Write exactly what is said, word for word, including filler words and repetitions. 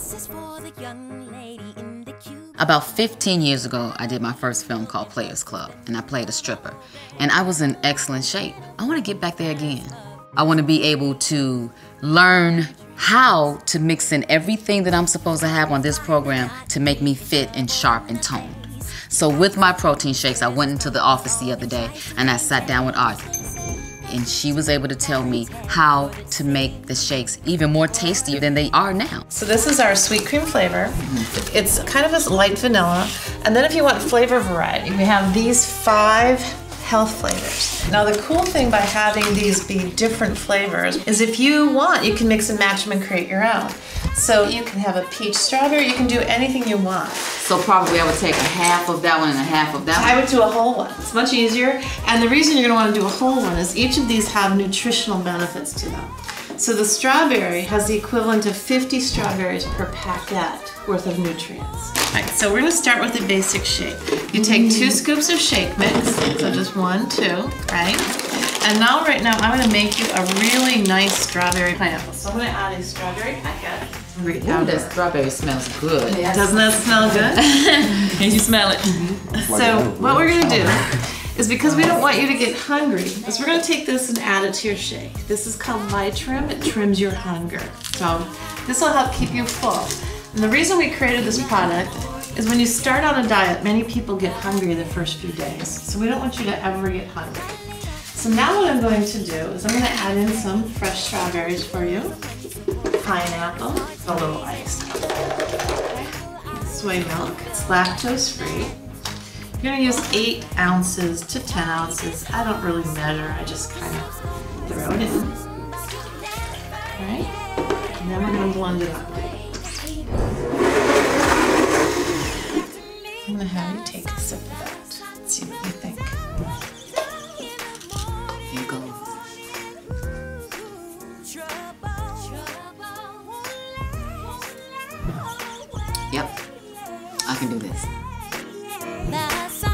This is for the young lady in the cube. About fifteen years ago, I did my first film called Players Club, and I played a stripper. And I was in excellent shape. I want to get back there again. I want to be able to learn how to mix in everything that I'm supposed to have on this program to make me fit and sharp and toned. So with my protein shakes, I went into the office the other day and I sat down with Audrey. And she was able to tell me how to make the shakes even more tasty than they are now. So this is our sweet cream flavor. Mm-hmm. It's kind of a light vanilla. And then if you want flavor variety, we have these five health flavors. Now the cool thing by having these be different flavors is if you want, you can mix and match them and create your own. So you can have a peach strawberry, you can do anything you want. So probably I would take a half of that one and a half of that one? I would do a whole one. It's much easier. And the reason you're gonna wanna do a whole one is each of these have nutritional benefits to them. So the strawberry has the equivalent of fifty strawberries per packet worth of nutrients. All right, so we're gonna start with the basic shake. You take two scoops of shake mix, so just one, two, right? And now, right now, I'm gonna make you a really nice strawberry pineapple. So I'm gonna add a strawberry packet. Ooh, that strawberry smells good. Yes. Doesn't that smell good? Can you smell it? Mm-hmm. So what we're gonna do is, because we don't want you to get hungry, is we're gonna take this and add it to your shake. This is called ViTrim. It trims your hunger. So this will help keep you full. And the reason we created this product is when you start on a diet, many people get hungry the first few days. So we don't want you to ever get hungry. So now what I'm going to do is I'm going to add in some fresh strawberries for you, pineapple, a little ice, soy milk, it's lactose free. You're going to use eight ounces to ten ounces. I don't really measure, I just kind of throw it in. All right, and then we're going to blend it up. I'm going to have you take a sip of that. Let's see what you think. Here you go. Yep, I can do this.